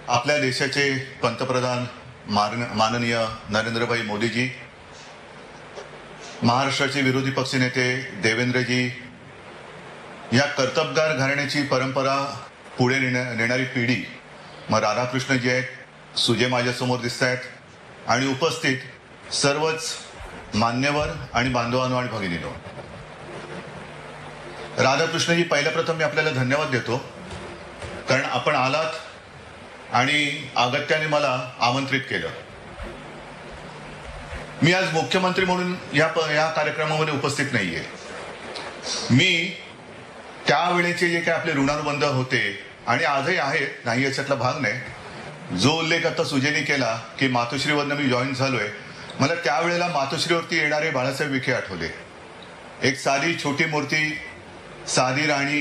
आपल्या देशाचे पंतप्रधान माननीय नरेंद्रभाई मोदीजी, महाराष्ट्राचे विरोधी पक्षनेते देवेंद्रजी, या कर्तबगार घराण्याची परंपरा पुढे नेणारी पिढी मग राधाकृष्णजी आहेत, सुजय माझ्यासमोर दिसत आहेत आणि उपस्थित सर्वच मान्यवर आणि बांधवांनो आणि भगिनींनो. राधाकृष्णजी, पहिल्या प्रथम मी आपल्याला धन्यवाद देतो, कारण आपण आलात आणि अगत्याने मला आमंत्रित केलं. मी आज मुख्यमंत्री म्हणून या कार्यक्रमामध्ये उपस्थित नाहीये. मी त्यावेळेचे जे काही आपले ऋणानुबंध होते आणि आजही आहेत, नाही याच्यातला भाग नाही. जो उल्लेख आता सुजयने केला की मातोश्रीवरनं मी जॉईन झालोय, मला त्यावेळेला मातोश्रीवरती येणारे बाळासाहेब विखे आठवले. एक साधी छोटी मूर्ती, साधी राणी,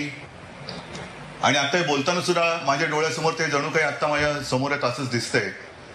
आणि आता बोलताना सुद्धा माझ्या डोळ्यासमोर ते जणू काही आता माझ्या समोर असंच दिसतंय.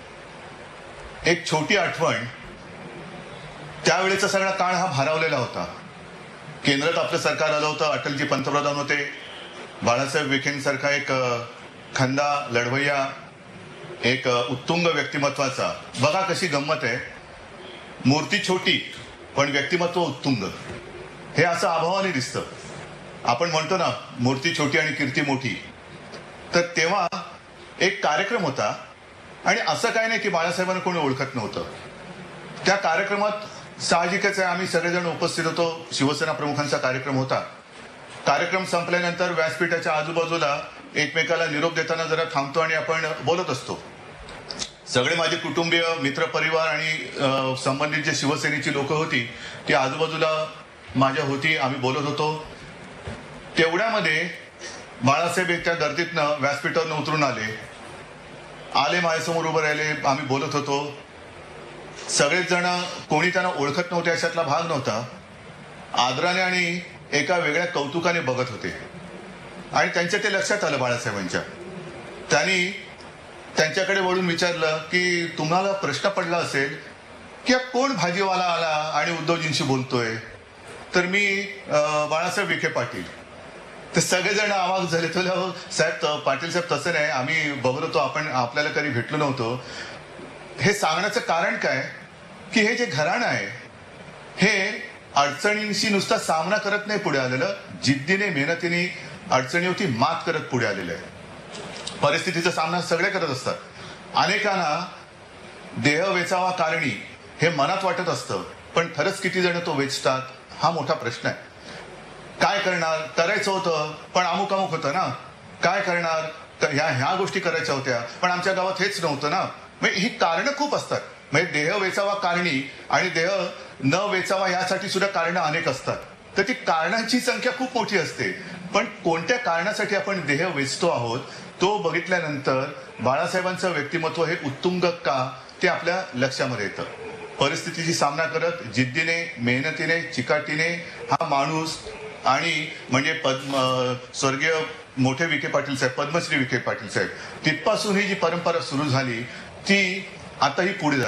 एक छोटी आठवण. त्यावेळेचा सगळा काळ हा भारावलेला होता. केंद्रात आपलं सरकार आलं होतं, अटलजी पंतप्रधान होते, बाळासाहेब विखेंसारखा एक खंदा लढवय्या, एक उत्तुंग व्यक्तिमत्वाचा. बघा कशी गंमत आहे, मूर्ती छोटी पण व्यक्तिमत्व उत्तुंग, हे असं अभावाने दिसतं. आपण म्हणतो ना, मूर्ती छोटी आणि कीर्ती मोठी. तर तेव्हा एक कार्यक्रम होता आणि असं काय नाही की बाळासाहेबांना कोणी ओळखत नव्हतं. त्या कार्यक्रमात साहजिकच आहे, आम्ही सगळेजण उपस्थित होतो. शिवसेना प्रमुखांचा कार्यक्रम होता. कार्यक्रम संपल्यानंतर व्यासपीठाच्या आजूबाजूला एकमेकाला निरोप देताना जरा थांबतो आणि आपण बोलत असतो. सगळे माझे कुटुंबीय, मित्रपरिवार आणि संबंधित जे शिवसेनेची लोक होती ती आजूबाजूला माझ्या होती. आम्ही बोलत होतो. तेवढ्यामध्ये बाळासाहेब त्या गर्दीतनं व्यासपीठावरून उतरून आले, माझ्यासमोर उभं राहिले. आम्ही बोलत होतो. सगळेच जण, कोणी त्यांना ओळखत नव्हते अशातला भाग नव्हता. आदराने आणि एका वेगळ्या कौतुकाने बघत होते आणि त्यांच्या ते लक्षात आलं बाळासाहेबांच्या. त्यांनी त्यांच्याकडे वळून विचारलं की तुम्हाला प्रश्न पडला असेल की कोण भाजीवाला आला आणि उद्धवजींशी बोलतोय. तर मी बाळासाहेब विखे पाटील. तर सगळेजण अवाक झाले. तो साहेब, पाटील साहेब तसं नाही, आम्ही बघत होतो, आपण आपल्याला कधी भेटलो नव्हतो. हे सांगण्याचं कारण काय की हे जे घराणं आहे हे अडचणींशी नुसता सामना करत नाही पुढे आलेलं, जिद्दीने मेहनतीने अडचणीवरती मात करत पुढे आलेलं आहे. परिस्थितीचा सामना सगळे करत असतात. अनेकांना देह वेचावा कारणी हे मनात वाटत असतं, पण खरंच किती जण तो वेचतात हा मोठा प्रश्न आहे. काय करणार, करायचं होतं पण अमुक होतं ना, काय करणार, ह्या गोष्टी करायच्या होत्या पण आमच्या गावात हेच नव्हतं ना. म्हणजे ही कारणं खूप असतात. म्हणजे देह वेचावा कारणी आणि देह न वेचावा यासाठी सुद्धा कारणं अनेक असतात. तर ती कारणांची संख्या खूप मोठी असते, पण कोणत्या कारणासाठी आपण देह वेचतो आहोत तो बघितल्यानंतर बाळासाहेबांचं व्यक्तिमत्व हे उत्तुंग का ते आपल्या लक्षामध्ये येतं. परिस्थितीची सामना करत जिद्दीने, मेहनतीने, चिकाटीने हा माणूस, आणि म्हणजे स्वर्गीय मोठे विखे पाटील साहेब, पद्मश्री विखे पाटील साहेब, तिथपासून ही जी परंपरा सुरू झाली ती आता ही पुढे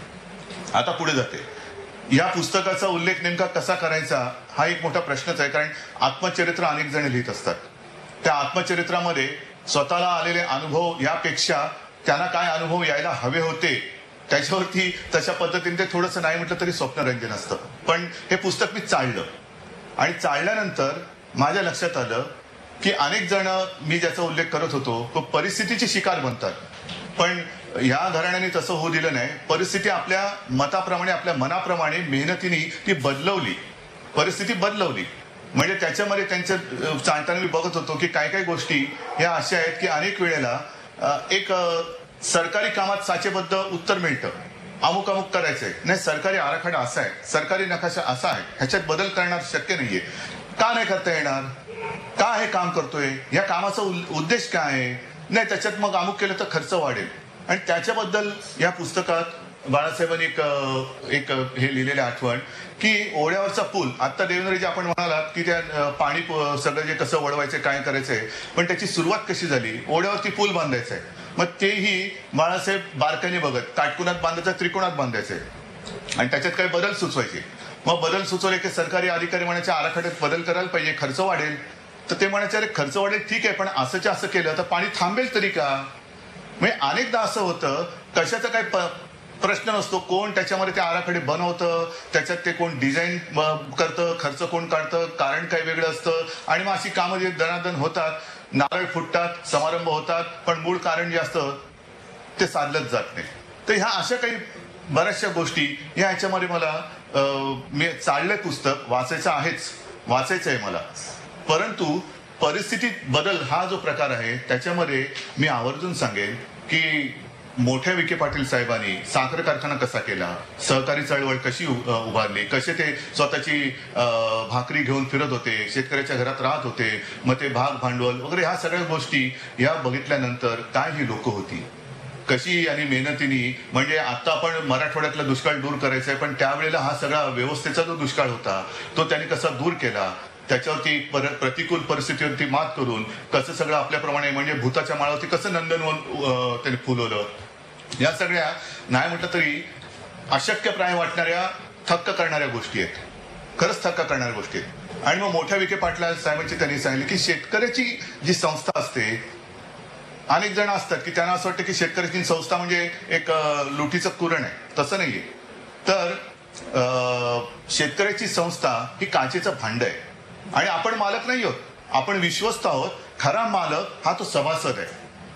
जाते. या पुस्तकाचा उल्लेख नेमका कसा करायचा हा एक मोठा प्रश्नच आहे. कारण आत्मचरित्र अनेक जण लिहित असतात. त्या आत्मचरित्रामध्ये स्वतःला आलेले अनुभव यापेक्षा त्यांना काय अनुभव यायला हवे होते त्याच्यावरती तशा पद्धतीने ते थोडंसं नाही म्हटलं तरी स्वप्नरंजन असतं. पण हे पुस्तक मी चाललं आणि चालल्यानंतर माझ्या लक्षात आलं की अनेक जण मी ज्याचा उल्लेख करत होतो तो परिस्थितीची शिकार बनतात. पण ह्या घराण्याने तसं होऊ दिलं नाही. परिस्थिती आपल्या मताप्रमाणे, आपल्या मनाप्रमाणे मेहनतीने ती बदलवली, परिस्थिती बदलवली. म्हणजे त्याच्यामध्ये त्यांचं चालताना मी बघत होतो की काय काय गोष्टी ह्या अशा आहेत की अनेक वेळेला एक सरकारी कामात साचेबद्ध उत्तर मिळतं, अमुक करायचंय, नाही सरकारी आराखडा असा आहे, सरकारी नकाशा असा आहे, ह्याच्यात बदल करणं शक्य नाहीये. का नाही करता येणार, का हे काम करतोय, या कामाचा उद्देश काय आहे, नाही त्याच्यात मग अमुक केलं तर खर्च वाढेल. आणि त्याच्याबद्दल या पुस्तकात बाळासाहेबांनी एक हे लिहिलेले आठवण की ओढ्यावरचा पूल. आता देवेंद्रजी आपण म्हणालात की त्या पाणी सगळं जे कसं वळवायचं, काय करायचंय, पण त्याची सुरुवात कशी झाली, ओढ्यावरती पूल बांधायचा आहे. मग तेही बाळासाहेब बारकाईने बघत, काटकोनात बांधायचं, त्रिकोणात बांधायचंय आणि त्याच्यात काही बदल सुचवायचे. मग बदल सुचवले की सरकारी अधिकारी म्हणायचे आराखड्यात बदल करायला पाहिजे, खर्च वाढेल. तर ते म्हणायचे अरे खर्च वाढेल ठीक आहे, पण असं केलं तर पाणी थांबेल तरी का. म्हणजे अनेकदा असं होतं, कशाचा काही प्रश्न नसतो, कोण त्याच्यामध्ये ते आराखडे बनवतं, त्याच्यात ते कोण डिझाईन करतं, खर्च कोण काढतं, कारण काही वेगळं असतं, आणि मग अशी कामं जे दणादण होतात, नारळ फुटतात, समारंभ होतात, पण मूळ कारण जे असतं ते साधलंच जात नाही. तर ह्या अशा काही बऱ्याचशा गोष्टी ह्याच्यामध्ये मला मी चाललंय, पुस्तक वाचायचं आहे मला, परंतु परिस्थितीत बदल हा जो प्रकार आहे त्याच्यामध्ये मी आवर्जून सांगेन की मोठ्या विखे पाटील साहेबांनी साखर कारखाना कसा केला, सहकारी चळवळ कशी उभारली, कसे ते स्वतःची भाकरी घेऊन फिरत होते, शेतकऱ्याच्या घरात राहत होते, मग ते भाग भांडवल वगैरे ह्या सगळ्या गोष्टी या बघितल्यानंतर काय ही लोक होती, कशी आणि मेहनतीने. म्हणजे आता आपण मराठवाड्यातला दुष्काळ दूर करायचा आहे, पण त्यावेळेला हा सगळा व्यवस्थेचा जो दुष्काळ होता तो त्यांनी कसा दूर केला, त्याच्यावरती प्रतिकूल परिस्थितीवरती मात करून कसं सगळं आपल्याप्रमाणे म्हणजे भूताच्या माळावरती कसं नंदनवन त्यांनी फुलवलं. या सगळ्या नाही म्हटलं तरी अशक्यप्राय वाटणाऱ्या, थक्क करणाऱ्या गोष्टी आहेत, खरंच थक्क करणाऱ्या गोष्टी आहेत. आणि मग मोठ्या विखे पाटील साहेबांची त्यांनी सांगितलं की शेतकऱ्याची जी संस्था असते, अनेक जण असतात की त्यांना असं वाटतं की शेतकऱ्याची संस्था म्हणजे एक लुटीचं कुरण आहे, तसं नाहीये. तर शेतकऱ्याची संस्था ही काचेचं भांड आहे आणि आपण मालक नाही आहोत, आपण विश्वस्त आहोत. खरा मालक हा तो सभासद आहे.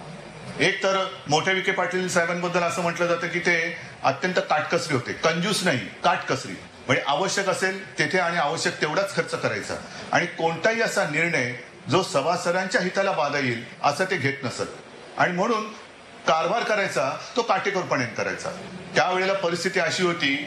एक तर मोठ्या विखे पाटील साहेबांबद्दल असं म्हटलं जातं की ते अत्यंत काटकसरी होते, कंजूस नाही, काटकसरी. म्हणजे आवश्यक असेल तेथे आणि आवश्यक तेवढाच खर्च करायचा, आणि कोणताही असा निर्णय जो सभासदांच्या हिताला बाधा येईल असं ते घेत नसत. आणि म्हणून कारभार करायचा तो काटेकोरपणे करायचा. त्यावेळेला परिस्थिती अशी होती,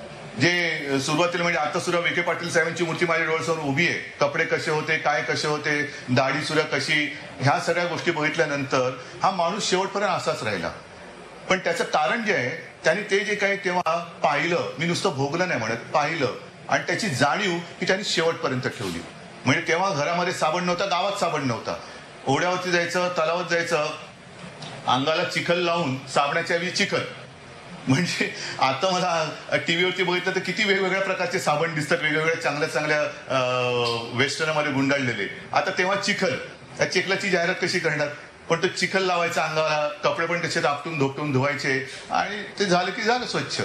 जे सुरुवातीला म्हणजे आता सुद्धा विखे पाटील साहेबांची मूर्ती माझ्या डोळ्यासमोर उभी आहे. कपडे कसे होते, काय कसे होते, दाढी सुद्धा कशी, ह्या सगळ्या गोष्टी बघितल्यानंतर हा माणूस शेवटपर्यंत असाच राहिला. पण त्याचं कारण जे आहे, त्यांनी ते जे काही तेव्हा पाहिलं, मी नुसतं भोगलं नाही म्हणत, पाहिलं, आणि त्याची जाणीव ही त्यांनी शेवटपर्यंत ठेवली. म्हणजे तेव्हा घरामध्ये साबण नव्हता, गावात साबण नव्हता, ओढ्यावरती जायचं, तलावात जायचं, अंगाला चिखल लावून साबणाच्या ऐवजी चिखल. म्हणजे आता मला टीव्हीवरती बघितलं तर किती वेगवेगळ्या प्रकारचे साबण दिसतात, वेगवेगळ्या चांगल्या चांगल्या वेस्टर्नमध्ये गुंडाळलेले. आता तेव्हा चिखल, त्या चिखलाची जाहिरात कशी करणार, पण तो चिखल लावायचा अंगाला, कपडे पण तसे आपटून धोपटून धुवायचे, आणि ते झालं की झालं स्वच्छ.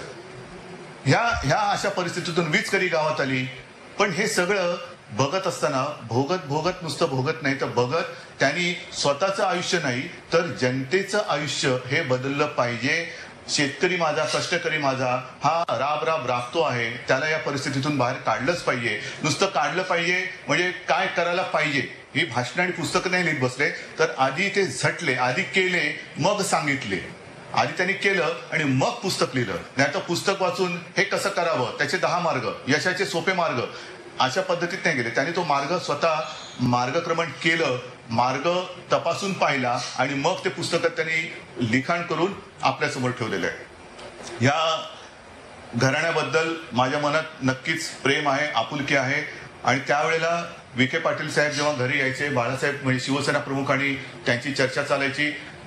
ह्या अशा परिस्थितीतून वीज करी गावात आली. पण हे सगळं बघत असताना भोगत नुसतं भोगत नाही, तर बघत त्यांनी स्वतःचं आयुष्य नाही तर जनतेचं आयुष्य हे बदललं पाहिजे. शेतकरी माझा, कष्टकरी माझा हा राब राबतो आहे, त्याला या परिस्थितीतून बाहेर काढलंच पाहिजे. नुसतं काढलं पाहिजे म्हणजे काय करायला पाहिजे ही भाषणं आणि पुस्तकं नाही लिहित बसले, तर आधी ते झटले, आधी केले, मग सांगितले. आधी त्यांनी केलं आणि मग पुस्तक लिहिलं. नाही तर पुस्तक वाचून हे कसं करावं, त्याचे 10 मार्ग, यशाचे सोपे मार्ग, अशा पद्धतीत नाही गेले. त्यांनी तो मार्ग स्वतः मार्गक्रमण केलं, मार्ग तपासून पाहिला, आणि मग ते पुस्तकात त्यांनी लिखाण करून आपल्यासमोर ठेवलेलं आहे. या घराण्याबद्दल माझ्या मनात नक्कीच प्रेम आहे, आपुलकी आहे. आणि त्यावेळेला विखे पाटील साहेब जेव्हा घरी यायचे, बाळासाहेब म्हणजे शिवसेना प्रमुख, आणि त्यांची चर्चा चालायची.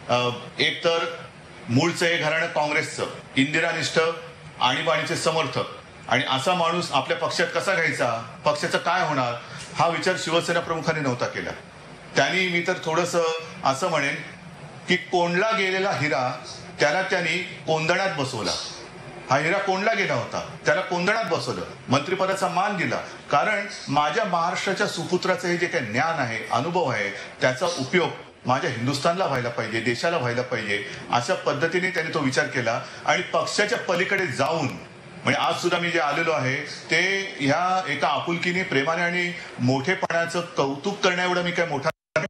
एक तर मूळचं हे घराणं काँग्रेसचं, इंदिरानिष्ठ, आणीबाणीचे समर्थक, आणि असा माणूस आपल्या पक्षात कसा घ्यायचा, पक्षाचं काय होणार, हा विचार शिवसेना प्रमुखांनी नव्हता केला. त्यांनी, मी तर थोडंसं असं म्हणेन की कोंडला गेलेला हिरा त्याला त्यांनी कोंदणात बसवला. हा हिरा कोंडला गेला होता, त्याला कोंदणात बसवलं, मंत्रिपदाचा मान दिला. कारण माझ्या महाराष्ट्राच्या सुपुत्राचं हे जे काही ज्ञान आहे, अनुभव आहे, त्याचा उपयोग माझ्या हिंदुस्थानला व्हायला पाहिजे, देशाला व्हायला पाहिजे, अशा पद्धतीने त्यांनी तो विचार केला. आणि पक्षाच्या पलीकडे जाऊन, म्हणजे आज सुद्धा मी जे आलेलो आहे ते ह्या एका आपुलकीने, प्रेमाने आणि मोठेपणाचं कौतुक करण्या एवढं मी काय मोठा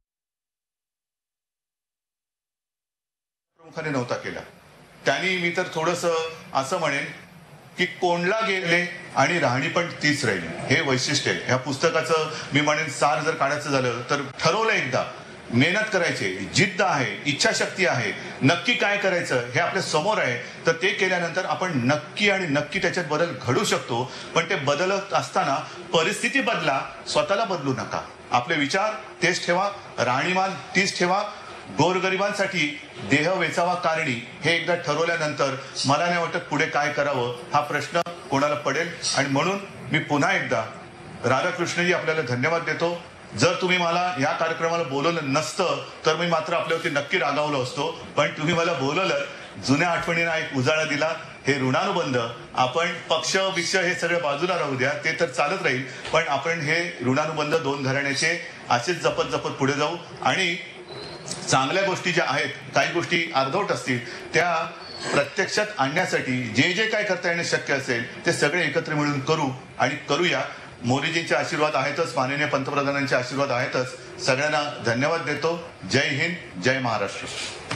प्रमुखाने नव्हता केला. त्यांनी, मी तर थोडंसं असं म्हणेन की कोंडला गेले आणि राहणी पण तीच राहिली, हे वैशिष्ट्य आहे ह्या पुस्तकाचं. मी म्हणेन सार जर काढायचं झालं तर ठरवलं एकदा, मेहनत करायची, जिद्द आहे, इच्छाशक्ती आहे, नक्की काय करायचं हे आपल्या समोर आहे, तर ते केल्यानंतर आपण नक्की आणि नक्की त्याच्यात बदल घडू शकतो. पण ते बदलत असताना परिस्थिती बदला, स्वतःला बदलू नका. आपले विचार तेच ठेवा, राहणीमान तीच ठेवा. गोरगरिबांसाठी देह वेचावा कारणी हे एकदा ठरवल्यानंतर मला नाही वाटत पुढे काय करावं हा प्रश्न कोणाला पडेल. आणि म्हणून मी पुन्हा एकदा राधाकृष्णजी आपल्याला धन्यवाद देतो. जर तुम्ही मला या कार्यक्रमाला बोलवलं नसतं तर मी मात्र आपल्यावरती नक्की रागावलो असतो, पण तुम्ही मला बोलवलं, जुन्या आठवणींना एक उजाळा दिला. हे ऋणानुबंध आपण पक्ष विक्ष हे सगळं बाजूला राहू द्या, ते तर चालत राहील, पण आपण हे ऋणानुबंध दोन घराण्याचे असेच जपत जपत पुढे जाऊ. आणि चांगल्या गोष्टी ज्या आहेत, काही गोष्टी अर्धवट असतील, त्या प्रत्यक्षात आणण्यासाठी जे जे काय करता येणं शक्य असेल ते सगळे एकत्र मिळून करू आणि करूया. मोदीजींचे आशीर्वाद आहेतच, माननीय पंतप्रधानांचे आशीर्वाद आहेतच. सगळ्यांना धन्यवाद देतो. जय हिंद, जय महाराष्ट्र.